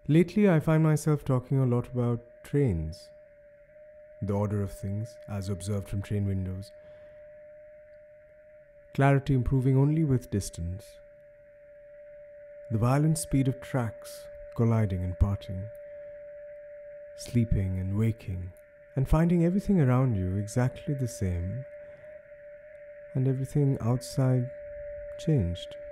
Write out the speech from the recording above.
Lately, I find myself talking a lot about trains, the order of things as observed from train windows, clarity improving only with distance, the violent speed of tracks colliding and parting, sleeping and waking, and finding everything around you exactly the same, and everything outside changed.